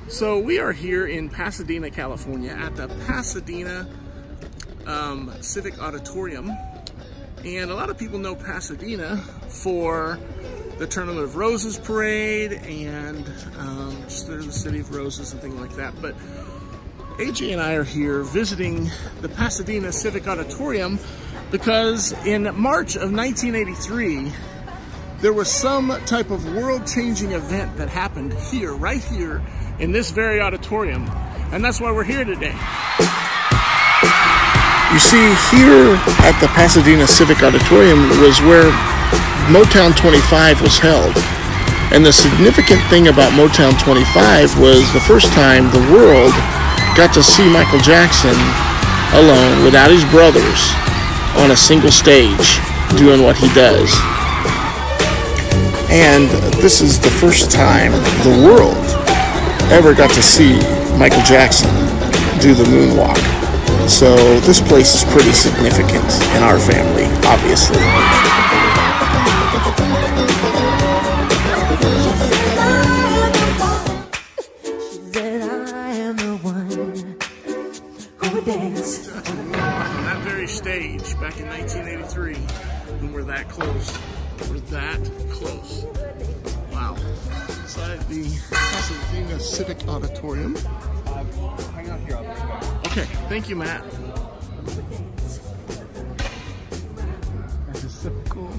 So we are here in Pasadena, California at the Pasadena Civic Auditorium. And a lot of people know Pasadena for the Tournament of Roses parade and just the City of Roses and things like that. But AJ and I are here visiting the Pasadena Civic Auditorium because in March of 1983, there was some type of world-changing event that happened here, right here, in this very auditorium. And that's why we're here today. You see, here at the Pasadena Civic Auditorium was where Motown 25 was held. And the significant thing about Motown 25 was the first time the world got to see Michael Jackson alone, without his brothers, on a single stage, doing what he does. And this is the first time the world ever got to see Michael Jackson do the moonwalk. So this place is pretty significant in our family, obviously. On that very stage back in 1983, when we're that close. We're that close. Wow. Inside the Pasadena Civic Auditorium. Hang out here, I'll be right back. Okay, thank you, Matt. That is so cool.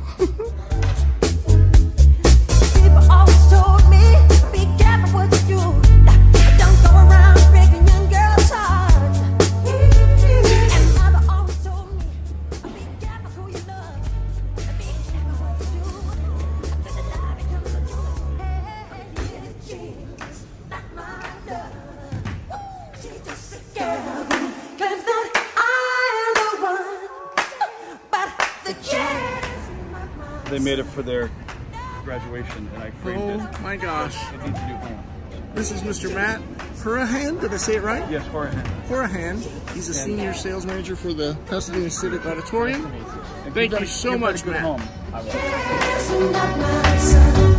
People always told me, be careful what you do. Don't go around breaking young girls' hearts. And mother always told me, be careful who you love. Be careful what you do. Let the lie become the truth. Hey, she's not my love. She's just a girl who claims that I am the one. But the chance in my mind. They made it for their graduation, and I framed it. Oh my gosh. It needs a new home. This is Mr. Matt Horahan. Did I say it right? Yes, Horahan. Horahan. He's a senior sales manager for the Pasadena Civic Auditorium. And Thank you so much, Matt. home. I will. It's not my son.